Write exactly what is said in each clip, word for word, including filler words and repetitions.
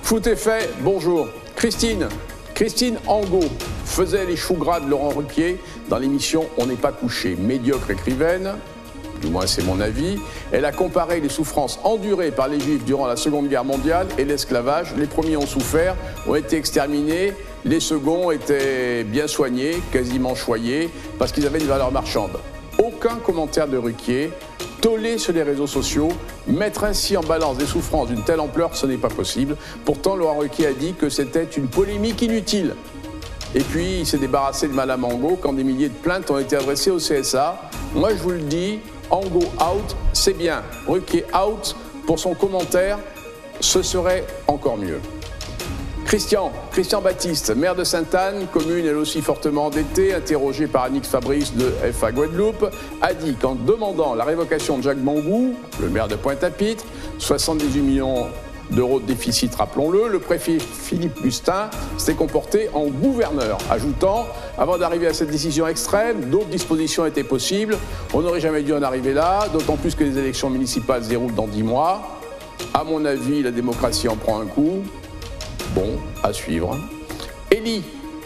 Foot est fait, bonjour. Christine, Christine Angot faisait les choux gras de Laurent Ruquier dans l'émission On n'est pas couché. Médiocre écrivaine, du moins c'est mon avis, elle a comparé les souffrances endurées par les Juifs durant la Seconde Guerre mondiale et l'esclavage. Les premiers ont souffert, ont été exterminés, les seconds étaient bien soignés, quasiment choyés, parce qu'ils avaient une valeur marchande. Aucun commentaire de Ruquier, tollé sur les réseaux sociaux, mettre ainsi en balance des souffrances d'une telle ampleur, ce n'est pas possible. Pourtant, Laurent Ruquier a dit que c'était une polémique inutile. Et puis, il s'est débarrassé de Madame Angot quand des milliers de plaintes ont été adressées au C S A. Moi, je vous le dis, Angot out, c'est bien. Ruquier out, pour son commentaire, ce serait encore mieux. Christian, Christian Baptiste, maire de Sainte-Anne, commune elle aussi fortement endettée, interrogé par Annick Fabrice de F A Guadeloupe, a dit qu'en demandant la révocation de Jacques Mangou, le maire de Pointe-à-Pitre, soixante-dix-huit millions d'euros de déficit, rappelons-le, le préfet Philippe Gustin s'était comporté en gouverneur, ajoutant, avant d'arriver à cette décision extrême, d'autres dispositions étaient possibles, on n'aurait jamais dû en arriver là, d'autant plus que les élections municipales se déroulent dans dix mois. À mon avis, la démocratie en prend un coup. Bon, à suivre. Élie,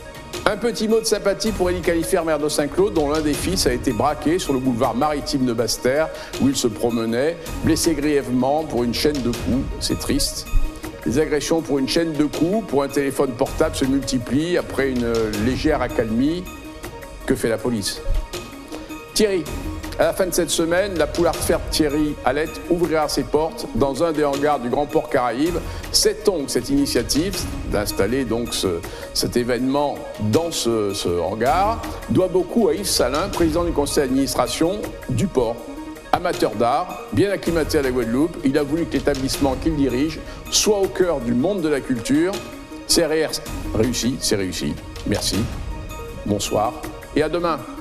un petit mot de sympathie pour Élie Califère, maire de Saint-Claude, dont l'un des fils a été braqué sur le boulevard maritime de Basse-Terre, où il se promenait, blessé grièvement pour une chaîne de coups. C'est triste. Les agressions pour une chaîne de coups, pour un téléphone portable, se multiplient après une légère accalmie. Que fait la police? Thierry, à la fin de cette semaine, la poularde ferme Thierry Hallette ouvrira ses portes dans un des hangars du Grand Port Caraïbes. C'est donc cette initiative d'installer donc ce, cet événement dans ce, ce hangar doit beaucoup à Yves Salin, président du conseil d'administration du port. Amateur d'art, bien acclimaté à la Guadeloupe, il a voulu que l'établissement qu'il dirige soit au cœur du monde de la culture. C'est réussi, c'est réussi. Merci, bonsoir et à demain.